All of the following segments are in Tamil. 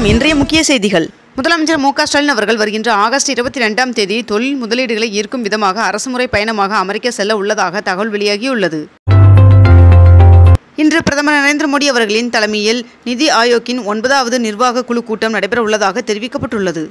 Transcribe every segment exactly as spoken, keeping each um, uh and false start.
வணக்கம். இன்றைய முக்கிய செய்திகள். முதலமைச்சர் மு க ஸ்டாலின் அவர்கள் வருகின்ற ஆகஸ்ட் இருபத்தி இரண்டாம் தேதி தொழில் முதலீடுகளை ஈர்க்கும் விதமாக அரசுமுறை பயணமாக அமெரிக்கா செல்ல உள்ளதாக தகவல் வெளியாகியுள்ளது. இன்று பிரதமர் நரேந்திர மோடி அவர்களின் தலைமையில் நிதி ஆயோக்கின் ஒன்பதாவது நிர்வாக குழு கூட்டம் நடைபெற உள்ளதாக தெரிவிக்கப்பட்டுள்ளது.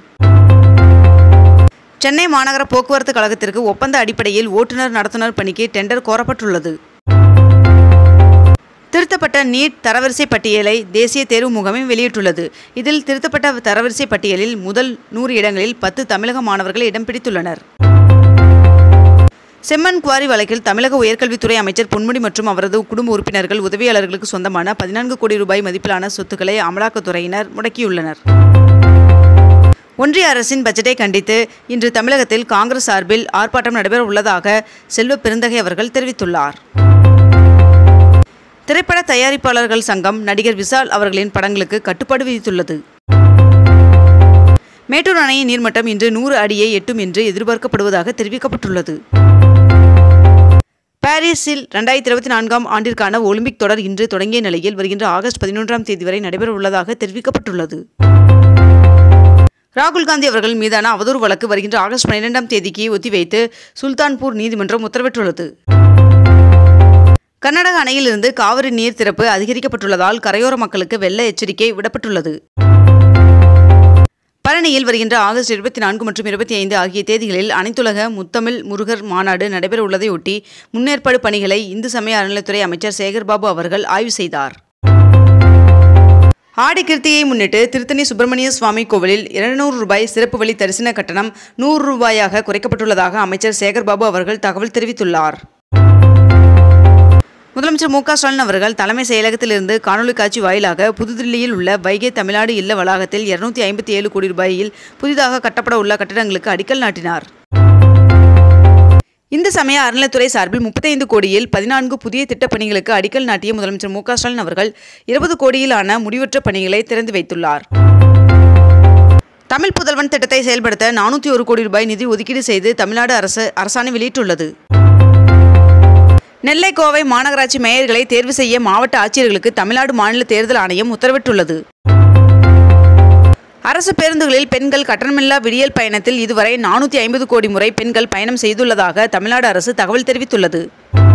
சென்னை மாநகர போக்குவரத்து கழகத்திற்கு ஒப்பந்த அடிப்படையில் ஓட்டுநர் நடத்துனர் பணிக்கு டெண்டர் கோரப்பட்டுள்ளது. திருத்தப்பட்ட நீட் தரவரிசை பட்டியலை தேசிய தேர்வு முகமை வெளியிட்டுள்ளது. இதில் திருத்தப்பட்ட தரவரிசை பட்டியலில் முதல் நூறு இடங்களில் பத்து தமிழக மாணவர்கள் இடம் பிடித்துள்ளனர். செம்மண் குவாரி வழக்கில் தமிழக உயர்கல்வித்துறை அமைச்சர் பொன்முடி மற்றும் அவரது குடும்ப உறுப்பினர்கள் உதவியாளர்களுக்கு சொந்தமான பதினான்கு கோடி ரூபாய் மதிப்பிலான சொத்துக்களை அமலாக்கத்துறையினர் முடக்கியுள்ளனர். ஒன்றிய அரசின் பட்ஜெட்டை கண்டித்து இன்று தமிழகத்தில் காங்கிரஸ் சார்பில் ஆர்ப்பாட்டம் நடைபெற உள்ளதாக செல்வ பெருந்தகை அவர்கள் தெரிவித்துள்ளார். திரைப்பட தயாரிப்பாளர்கள் சங்கம் நடிகர் விஷால் அவர்களின் படங்களுக்கு கட்டுப்பாடு விதித்துள்ளது. மேட்டூர் அணையின் நீர்மட்டம் இன்று நூறு அடியை எட்டும் என்று எதிர்பார்க்கப்படுவதாக தெரிவிக்கப்பட்டுள்ளது. பாரிஸில் இரண்டாயிரத்தி இருபத்தி நான்காம் ஆண்டிற்கான ஒலிம்பிக் தொடர் இன்று தொடங்கிய நிலையில் வருகின்ற ஆகஸ்ட் பதினொன்றாம் தேதி வரை நடைபெற உள்ளதாக தெரிவிக்கப்பட்டுள்ளது. ராகுல் காந்தி அவர்கள் மீதான அவதூறு வழக்கு வருகின்ற ஆகஸ்ட் பன்னிரெண்டாம் தேதிக்கு ஒத்திவைத்து சுல்தான்பூர் நீதிமன்றம் உத்தரவிட்டுள்ளது. கர்நாடக அணையிலிருந்து காவிரி நீர் திறப்பு அதிகரிக்கப்பட்டுள்ளதால் கரையோர மக்களுக்கு வெள்ள எச்சரிக்கை விடப்பட்டுள்ளது. பழனியில் வருகின்ற ஆகஸ்ட் இருபத்தி நான்கு மற்றும் இருபத்தி ஐந்து ஆகிய தேதிகளில் அனைத்துலக முத்தமிழ் முருகர் மாநாடு நடைபெற உள்ளதையொட்டி முன்னேற்பாடு பணிகளை இந்து சமய அறநிலைத்துறை அமைச்சர் சேகர்பாபு அவர்கள் ஆய்வு செய்தார். ஆடி கிருத்தியை முன்னிட்டு திருத்தணி சுப்பிரமணிய சுவாமி கோவிலில் இருநூறு ரூபாய் சிறப்பு வழி தரிசன கட்டணம் நூறு ரூபாயாக குறைக்கப்பட்டுள்ளதாக அமைச்சர் சேகர்பாபு அவர்கள் தகவல் தெரிவித்துள்ளார். முதலமைச்சர் மு க ஸ்டாலின் அவர்கள் தலைமை செயலகத்திலிருந்து காணொலி காட்சி வாயிலாக புதுதில்லியில் உள்ள வைகை தமிழ்நாடு இல்ல வளாகத்தில் இருநூத்தி ஐம்பத்தி ஏழு கோடி ரூபாயில் புதிதாக கட்டப்பட உள்ள கட்டிடங்களுக்கு அடிக்கல் நாட்டினார். இந்து சமய அறநிலைத்துறை சார்பில் முப்பத்தைந்து கோடியில் பதினான்கு புதிய திட்டப் பணிகளுக்கு அடிக்கல் நாட்டிய முதலமைச்சர் மு க ஸ்டாலின் அவர்கள் இருபது கோடியிலான முடிவுற்ற பணிகளை திறந்து வைத்துள்ளார். தமிழ் புதல்வன் திட்டத்தை செயல்படுத்த நானூற்றி ஒரு கோடி ரூபாய் நிதி ஒதுக்கீடு செய்து தமிழ்நாடு அரசு அரசாணை வெளியிட்டுள்ளது. நெல்லை கோவை மாநகராட்சி மேயர்களை தேர்வு செய்ய மாவட்ட ஆட்சியர்களுக்கு தமிழ்நாடு மாநில தேர்தல் ஆணையம் உத்தரவிட்டுள்ளது. அரசு பேருந்துகளில் பெண்கள் கட்டணமில்லா விடியல் பயணத்தில் இதுவரை நானூற்றி ஐம்பது கோடி முறை பெண்கள் பயணம் செய்துள்ளதாக தமிழ்நாடு அரசு தகவல் தெரிவித்துள்ளது.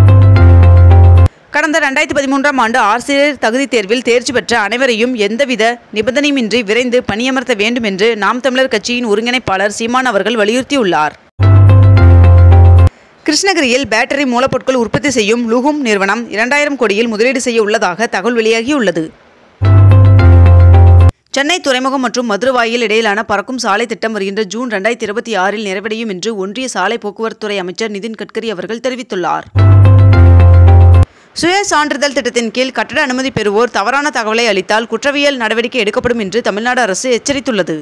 கடந்த இரண்டாயிரத்தி பதிமூன்றாம் ஆண்டு ஆசிரியர் தகுதி தேர்வில் தேர்ச்சி பெற்ற அனைவரையும் எந்தவித நிபந்தனையுமின்றி விரைந்து பணியமர்த்த வேண்டும் என்று நாம் தமிழர் கட்சியின் ஒருங்கிணைப்பாளர் சீமான் அவர்கள் வலியுறுத்தியுள்ளார். கிருஷ்ணகிரியில் பேட்டரி மூலப்பொருட்கள் உற்பத்தி செய்யும் லுகும் நிறுவனம் இரண்டாயிரம் கோடியில் முதலீடு செய்ய உள்ளதாக தகவல் வெளியாகியுள்ளது. சென்னை துறைமுகம் மற்றும் மதுரவாயில் இடையிலான பறக்கும் சாலை திட்டம் வருகின்ற ஜூன் இரண்டாயிரத்தி இருபத்தி ஆறில் நிறைவடையும் என்று ஒன்றிய சாலை போக்குவரத்துறை அமைச்சர் நிதின் கட்கரி அவர்கள் தெரிவித்துள்ளார். சுய சான்றிதழ் திட்டத்தின் கீழ் கட்டட அனுமதி பெறுவோர் தவறான தகவலை அளித்தால் குற்றவியல் நடவடிக்கை எடுக்கப்படும் என்று தமிழ்நாடு அரசு எச்சரித்துள்ளது.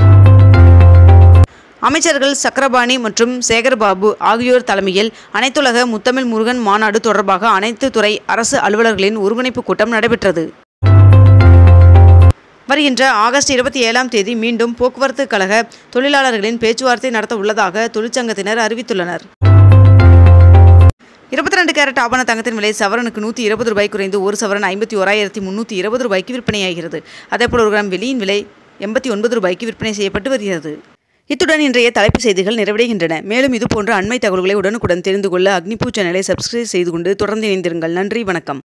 அமைச்சர்கள் சக்கரபாணி மற்றும் சேகர்பாபு ஆகியோர் தலைமையில் அனைத்துலக முத்தமிழ் முருகன் மாநாடு தொடர்பாக அனைத்து துறை அரசு அலுவலர்களின் ஒருங்கிணைப்பு கூட்டம் நடைபெற்றது. வருகின்ற ஆகஸ்ட் இருபத்தி ஏழாம் தேதி மீண்டும் போக்குவரத்து கழக தொழிலாளர்களின் பேச்சுவார்த்தை நடத்த உள்ளதாக தொழிற்சங்கத்தினர் அறிவித்துள்ளனர். இருபத்தி ரெண்டு கேரட் ஆபண தங்கத்தின் விலை சவரனுக்கு நூற்றி இருபது ரூபாய் குறைந்து ஒரு சவரன் ஐம்பத்தி ஓராயிரத்தி முன்னூற்றி இருபது ரூபாய்க்கு விற்பனையாகிறது. அதேபோல் ஒரு கிராம் வெள்ளியின் விலை எண்பத்தி ஒன்பது ரூபாய்க்கு விற்பனை செய்யப்பட்டு வருகிறது. இத்துடன் இன்றைய தலைப்புச் செய்திகள் நிறைவடைகின்றன. மேலும் இதுபோன்ற அண்மை தகவல்களை உடனுக்குடன் தெரிந்து கொள்ள அக்னிபூ சேனலை சப்ஸ்கிரைப் செய்து கொண்டு தொடர்ந்து இணைந்திருங்கள். நன்றி, வணக்கம்.